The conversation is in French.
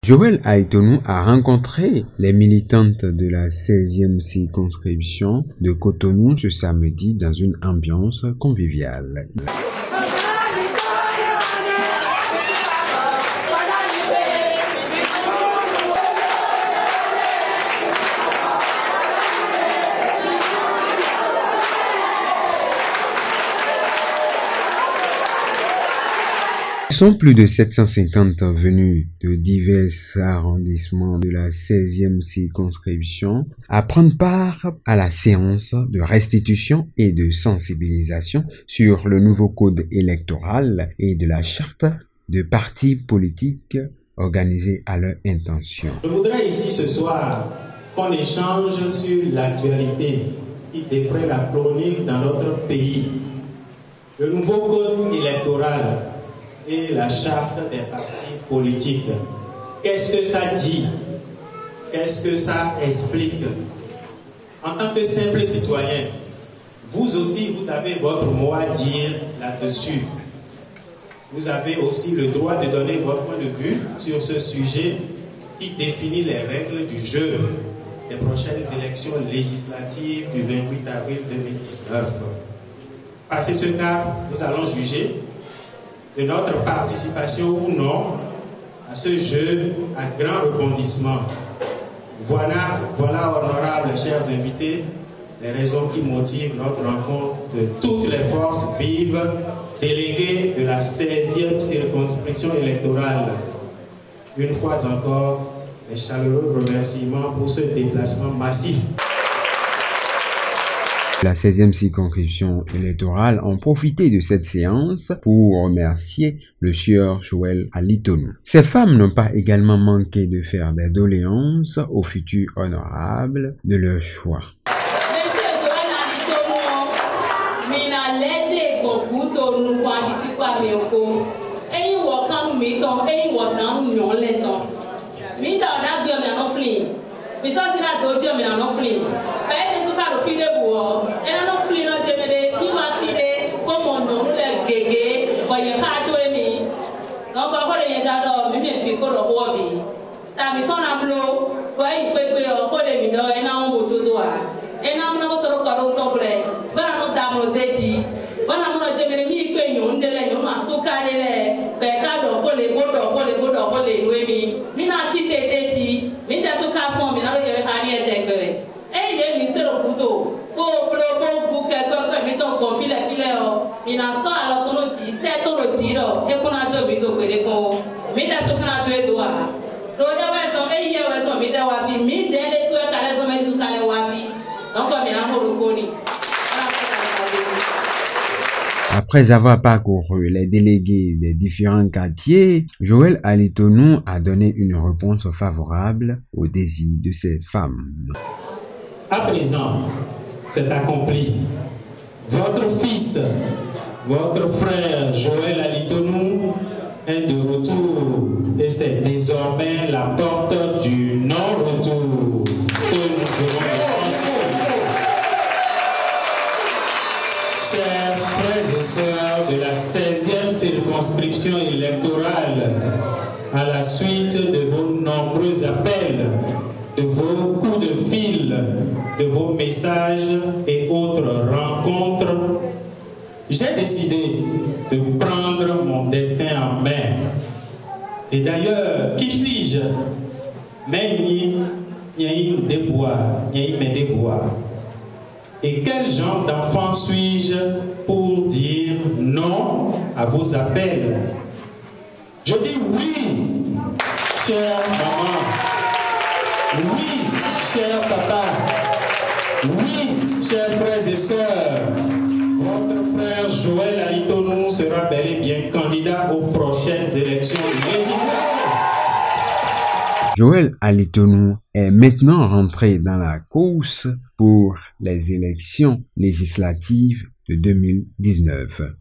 Joël Aïtonou a rencontré les militantes de la 16e circonscription de Cotonou ce samedi dans une ambiance conviviale. Ils sont plus de 750 venus de divers arrondissements de la 16e circonscription à prendre part à la séance de restitution et de sensibilisation sur le nouveau code électoral et de la charte de partis politiques organisés à leur intention. Je voudrais ici ce soir qu'on échange sur l'actualité qui défraie la chronique dans notre pays. Le nouveau code électoral et la charte des partis politiques. Qu'est-ce que ça dit? Qu'est-ce que ça explique? En tant que simple citoyen, vous aussi, vous avez votre mot à dire là-dessus. Vous avez aussi le droit de donner votre point de vue sur ce sujet qui définit les règles du jeu des prochaines élections législatives du 28 avril 2019. Passé ce cap, nous allons juger de notre participation ou non à ce jeu à grand rebondissement. Voilà, honorables chers invités, les raisons qui motivent notre rencontre de toutes les forces vives déléguées de la 16e circonscription électorale. Une fois encore, les chaleureux remerciements pour ce déplacement massif. La 16e circonscription électorale ont profité de cette séance pour remercier le sieur Joël Aïtonou. Ces femmes n'ont pas également manqué de faire des doléances aux futurs honorables de leur choix. Après avoir parcouru les délégués des différents quartiers, Joël Aïtonou a donné une réponse favorable aux désirs de ces femmes. À présent, c'est accompli. Votre fils, votre frère Joël Aïtonou est de retour et c'est désormais la porte du non-retour que nous devons Chers frères et sœurs de la 16e circonscription électorale, à la suite de vos nombreux appels, de vos coups de fil, de vos messages et autres rencontres, j'ai décidé de prendre mon destin en main. Et d'ailleurs, qui suis-je? Et quel genre d'enfant suis-je pour dire non à vos appels? Je dis oui, chère maman. Oui, cher papa. Oui, chers frères et sœurs. Votre frère Joël Aïtonou sera bel et bien candidat aux prochaines élections législatives. Joël Aïtonou est maintenant rentré dans la course pour les élections législatives de 2019.